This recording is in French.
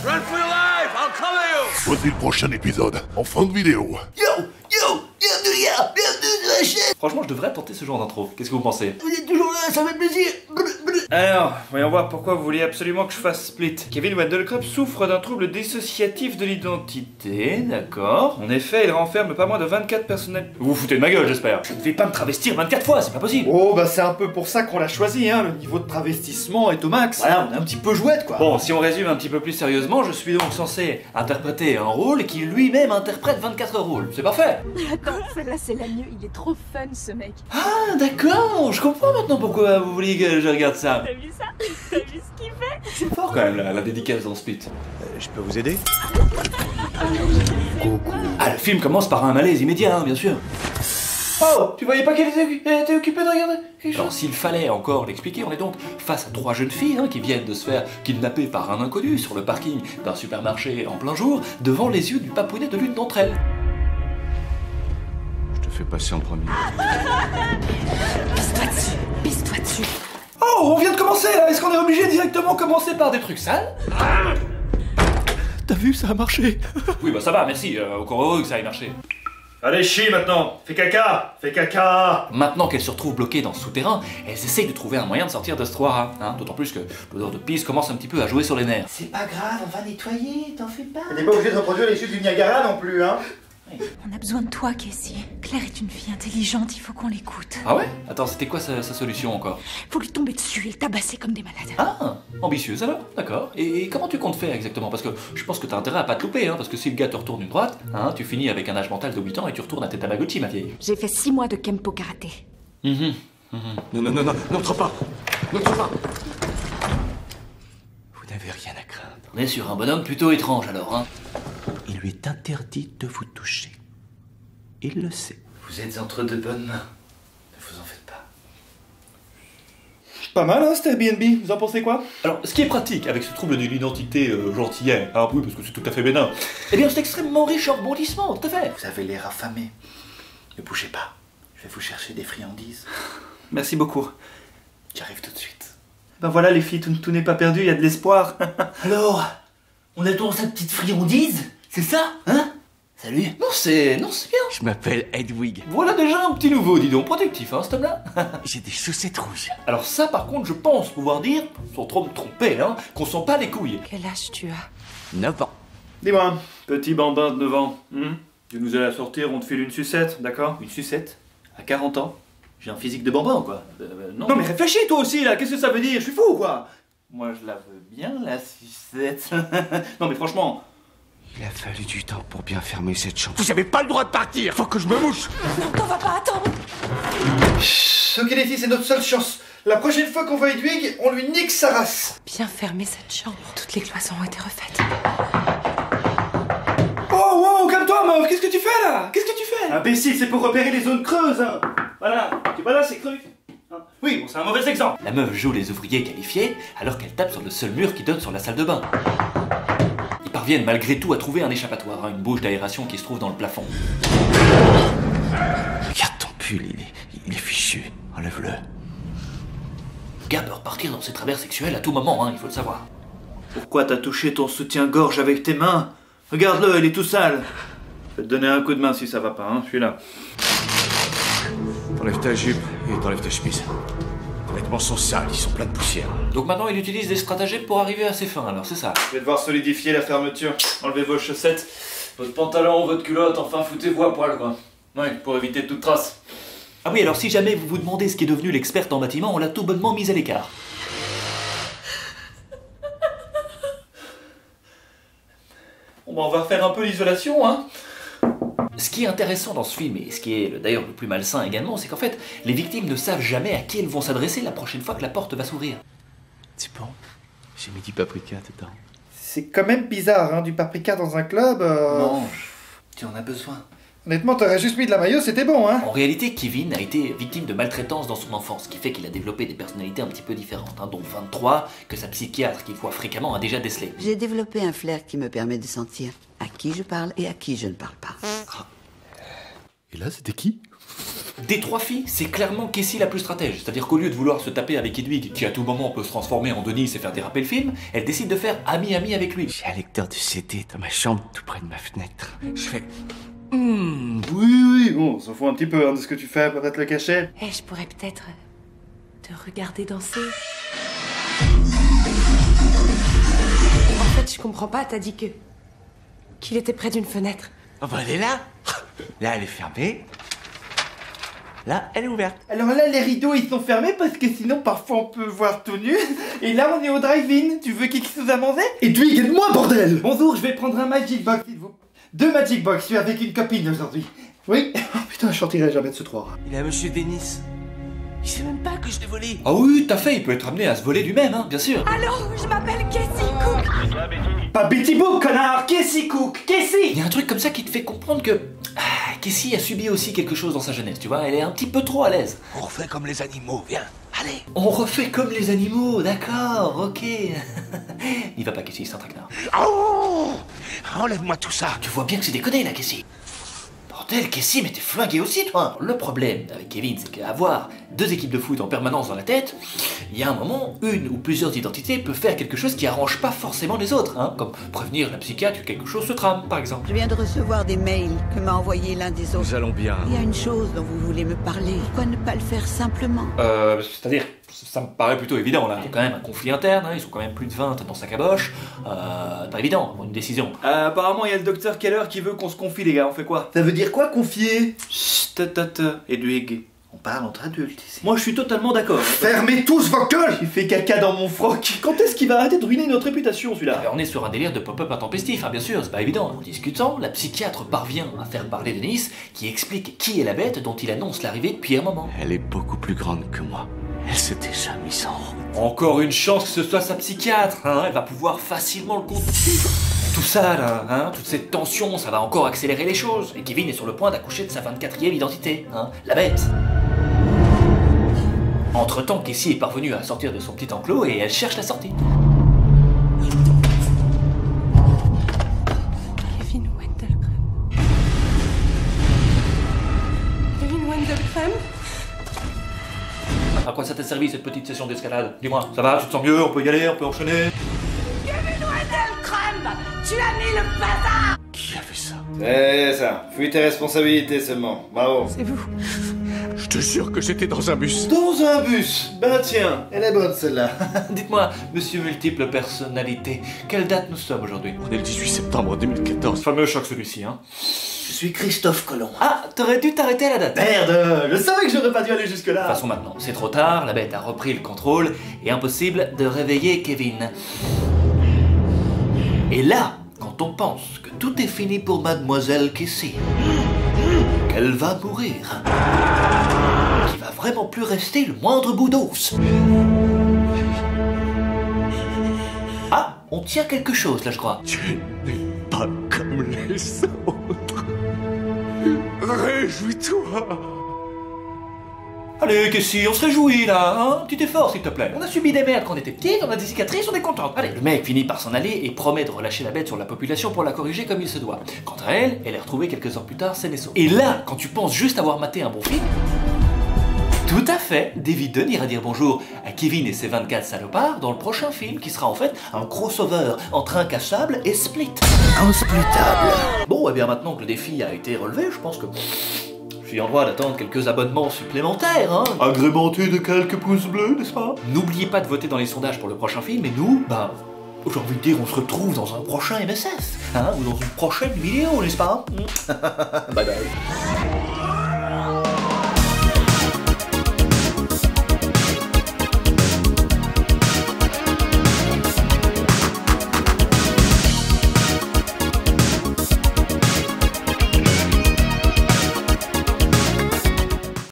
Run for your life, I'll cover you. Voici le prochain épisode, en fin de vidéo. Bienvenue les gars, bienvenue sur la chaîne. Franchement, je devrais tenter ce genre d'intro. Qu'est-ce que vous pensez? Vous êtes toujours là, ça fait plaisir. Alors, voyons voir pourquoi vous vouliez absolument que je fasse Split. Kevin Wendelkrop souffre d'un trouble dissociatif de l'identité, d'accord. En effet, il renferme pas moins de 24 personnalités. Vous vous foutez de ma gueule, j'espère. Je ne vais pas me travestir 24 fois, c'est pas possible. Oh bah c'est un peu pour ça qu'on l'a choisi, hein, le niveau de travestissement est au max. Voilà, on est un petit peu jouette quoi. Bon, si on résume un petit peu plus sérieusement, je suis donc censé interpréter un rôle qui lui-même interprète 24 rôles. C'est parfait. Attends, celle-là c'est la mieux, il est trop fun ce mec. Ah, d'accord, je comprends maintenant pourquoi vous vouliez que je regarde ça. T'as vu ça? T'as vu ce qu'il fait? C'est fort quand même la dédicace dans Split. Je peux vous aider? Ah, le film commence par un malaise immédiat, hein, bien sûr. Oh, tu voyais pas qu'elle était occupée de regarder quelque chose? Alors, s'il fallait encore l'expliquer, on est donc face à 3 jeunes filles qui viennent de se faire kidnapper par un inconnu sur le parking d'un supermarché en plein jour, devant les yeux du papounet de l'une d'entre elles. Je te fais passer en premier. Pisse-toi dessus, pisse-toi dessus. Oh, on vient de commencer là. Est-ce qu'on est obligé directement commencer par des trucs sales? T'as vu, ça a marché. Oui, bah ça va, merci. Encore heureux que ça ait marché. Allez chie maintenant, fais caca, fais caca. Maintenant qu'elles se retrouvent bloquées dans ce souterrain, elles essayent de trouver un moyen de sortir de ce trou-là. Hein, d'autant plus que l'odeur de pisse commence un petit peu à jouer sur les nerfs. C'est pas grave, on va nettoyer, t'en fais pas. T'es pas obligé de reproduire les chutes du Niagara non plus, hein. On a besoin de toi, Casey. Claire est une fille intelligente, il faut qu'on l'écoute. Ah ouais? Attends, c'était quoi sa solution encore? Faut lui tomber dessus et le tabasser comme des malades. Ah, ambitieuse alors, d'accord. Et comment tu comptes faire exactement? Parce que je pense que t'as intérêt à pas te louper, hein, parce que si le gars te retourne une droite, hein, tu finis avec un âge mental de 8 ans et tu retournes à tes Tamagotchi, ma vieille. J'ai fait 6 mois de Kempo karaté. Non, n'entre pas. N'entre pas. Vous n'avez rien à craindre. On est sur un bonhomme plutôt étrange alors, hein. Il lui est interdit de vous toucher. Il le sait. Vous êtes entre de bonnes mains. Ne vous en faites pas. Pas mal hein cet Airbnb, vous en pensez quoi? Alors, ce qui est pratique avec ce trouble de l'identité gentillet, ah oui, parce que c'est tout à fait bénin, eh bien c'est extrêmement riche en rebondissements, tout à fait. Vous avez l'air affamé. Ne bougez pas, je vais vous chercher des friandises. Merci beaucoup. J'arrive tout de suite. Ben voilà les filles, tout n'est pas perdu, il y a de l'espoir. Alors, on attend sa petite friandise? C'est ça, hein? Salut. Non, c'est bien. Je m'appelle Hedwig. Voilà déjà un petit nouveau, dis donc, productif, hein, cet homme-là. J'ai des chaussettes rouges. Alors ça, par contre, je pense pouvoir dire, sans trop me tromper, hein, qu'on sent pas les couilles. Quel âge tu as? 9 ans. Dis-moi, petit bambin de 9 ans, tu nous allais sortir, on te file une sucette, d'accord? Une sucette? À 40 ans? J'ai un physique de bambin, quoi. Non. Non mais réfléchis toi aussi là, qu'est-ce que ça veut dire? Je suis fou quoi? Moi, je la veux bien, la sucette. Non, mais franchement... Il a fallu du temps pour bien fermer cette chambre. Vous avez pas le droit de partir. Faut que je me mouche. Non, on va pas attendre. Ok les filles, c'est notre seule chance. La prochaine fois qu'on voit Hedwig, on lui nique sa race. Bien fermer cette chambre. Toutes les cloisons ont été refaites. Oh wow, calme-toi meuf, qu'est-ce que tu fais là? Qu'est-ce que tu fais? Imbécile, c'est pour repérer les zones creuses, hein. Voilà, tu vois là, c'est creux. Hein. Oui, bon, c'est un mauvais exemple. La meuf joue les ouvriers qualifiés alors qu'elle tape sur le seul mur qui donne sur la salle de bain. Ils parviennent malgré tout à trouver un échappatoire, hein, une bouche d'aération qui se trouve dans le plafond. Regarde ton pull, il est fichu. Enlève-le. Le gars peut repartir dans ses travers sexuels à tout moment, hein, il faut le savoir. Pourquoi t'as touché ton soutien-gorge avec tes mains? Regarde-le, il est tout sale. Je vais te donner un coup de main si ça va pas, hein, je suis là. T'enlèves ta jupe et t'enlèves ta chemise. Tes vêtements sont sales, ils sont pleins de poussière. Donc maintenant il utilise des stratagèmes pour arriver à ses fins, alors c'est ça. Je vais devoir solidifier la fermeture. Enlevez vos chaussettes, votre pantalon, votre culotte, enfin foutez-vous à poil quoi. Ouais, pour éviter toute trace. Ah oui, alors si jamais vous vous demandez ce qui est devenu l'experte en bâtiment, on l'a tout bonnement mise à l'écart. Bon bah on va refaire un peu l'isolation, hein. Ce qui est intéressant dans ce film, et ce qui est d'ailleurs le plus malsain également, c'est qu'en fait, les victimes ne savent jamais à qui elles vont s'adresser la prochaine fois que la porte va s'ouvrir. C'est bon. J'ai mis du paprika dedans. C'est quand même bizarre, hein, du paprika dans un club. Mange, tu en as besoin. Honnêtement, t'aurais juste mis de la mayo, c'était bon, hein. En réalité, Kevin a été victime de maltraitance dans son enfance, ce qui fait qu'il a développé des personnalités un petit peu différentes, hein, dont 23 que sa psychiatre, qu'il voit fréquemment, a déjà décelé. J'ai développé un flair qui me permet de sentir à qui je parle et à qui je ne parle pas. Et là, c'était qui? des 3 filles, c'est clairement Cassie la plus stratège. C'est-à-dire qu'au lieu de vouloir se taper avec Hedwig, qui à tout moment peut se transformer en Denis et faire déraper le film, elle décide de faire ami-ami avec lui. J'ai un lecteur de CD dans ma chambre, tout près de ma fenêtre. Je fais... Oui, bon, on s'en fout un petit peu de ce que tu fais, peut-être le cacher. Eh, je pourrais peut-être te regarder danser. En fait, je comprends pas, t'as dit qu'il était près d'une fenêtre. Oh bah elle est là. Là elle est fermée. Là elle est ouverte. Alors là, les rideaux, ils sont fermés parce que sinon, parfois, on peut voir tout nu. Et là, on est au drive-in. Tu veux quelque chose à manger? Edwig, aide-moi, bordel! Bonjour, je vais prendre un Magic Box, s'il vous plaît. 2 Magic Box, je suis avec une copine aujourd'hui. Oui? Oh putain, je sortirai jamais de ce trou. Il est à monsieur Denis. Il sait même pas que je l'ai volé. Ah oui, tout à fait, il peut être amené à se voler lui-même, hein, bien sûr. Allô, je m'appelle Cassie Cook. Pas Betty Boop, connard! Casey Cook! Casey! Il y a un truc comme ça qui te fait comprendre que Cassie a subi aussi quelque chose dans sa jeunesse, tu vois, elle est un petit peu trop à l'aise. On refait comme les animaux, viens. Allez. On refait comme les animaux, d'accord, ok. N'y va pas, Cassie, c'est un traquenard. Oh, enlève-moi tout ça. Tu vois bien que c'est déconné, là, Cassie. Bordel, Cassie, mais t'es flingué aussi, toi. Le problème avec Kevin, c'est qu'avoir 2 équipes de foot en permanence dans la tête, il y a un moment, une ou plusieurs identités peuvent faire quelque chose qui arrange pas forcément les autres, hein, comme prévenir la psychiatre que quelque chose se trame, par exemple. Je viens de recevoir des mails que m'a envoyé l'un des autres. Nous allons bien. Il y a une chose dont vous voulez me parler. Pourquoi ne pas le faire simplement? C'est-à-dire, ça me paraît plutôt évident, là. Il y a quand même un conflit interne, hein, ils sont quand même plus de 20 dans sa caboche. Pas évident, avoir une décision. Apparemment, il y a le docteur Keller qui veut qu'on se confie, les gars, on fait quoi? Ça veut dire quoi, confier? Chut, Edwig. On parle entre adultes ici. Moi, je suis totalement d'accord. Fermez tous vos gueules! Il fait caca dans mon froc. Quand est-ce qu'il va arrêter de ruiner notre réputation, celui-là? On est sur un délire de pop-up intempestif, hein, bien sûr, c'est pas évident. En discutant, la psychiatre parvient à faire parler Denis, qui explique qui est la bête dont il annonce l'arrivée depuis un moment. Elle est beaucoup plus grande que moi. Elle s'est déjà mise en route. Encore une chance que ce soit sa psychiatre, hein, elle va pouvoir facilement le contenir. Tout ça, là, hein, toute cette tension, ça va encore accélérer les choses. Et Kevin est sur le point d'accoucher de sa 24e identité, hein, la bête. Entre-temps, Cassie est parvenue à sortir de son petit enclos et elle cherche la sortie. Kevin Wendelkrem. Kevin Wendelkrem? À quoi ça t'a servi cette petite session d'escalade? Dis-moi, ça va, tu te sens mieux, on peut y aller, on peut enchaîner? Kevin Wendelkrem, tu as mis le bazar. Qui a fait ça? C'est ça. Fuis tes responsabilités seulement. Bravo. C'est vous. Je te jure que j'étais dans un bus. Dans un bus. Ben tiens, elle est bonne celle-là. Dites-moi, monsieur multiple personnalité, quelle date nous sommes aujourd'hui? On est le 18 septembre 2014. Fameux choc celui-ci, hein. Je suis Christophe Colomb. Ah, t'aurais dû t'arrêter à la date. Merde, je savais que j'aurais pas dû aller De jusque-là. toute façon maintenant, c'est trop tard, la bête a repris le contrôle, et impossible de réveiller Kevin. Et là, quand on pense que tout est fini pour mademoiselle Cassie, qu'elle va mourir, qu'il va vraiment plus rester le moindre bout d'os. Ah, on tient quelque chose là, je crois. Tu n'es pas comme les autres. Réjouis-toi. Allez, Cassie, on se réjouit là, hein? Un petit effort s'il te plaît. On a subi des merdes quand on était petits, on a des cicatrices, on est content. Allez, le mec finit par s'en aller et promet de relâcher la bête sur la population pour la corriger comme il se doit. Quant à elle, elle est retrouvée quelques heures plus tard saine et sauve. Et là, quand tu penses juste avoir maté un bon film, tout à fait, David Dunn ira dire bonjour à Kevin et ses 24 salopards dans le prochain film qui sera en fait un crossover entre Incassable et Split. Insplitable. Bon, et bien maintenant que le défi a été relevé, je pense que je suis en droit d'attendre quelques abonnements supplémentaires, hein. Agrémenté de quelques pouces bleus, n'est-ce pas? N'oubliez pas de voter dans les sondages pour le prochain film, et nous, bah, j'ai envie de dire, on se retrouve dans un prochain MSF, hein, ou dans une prochaine vidéo, n'est-ce pas? Bye bye.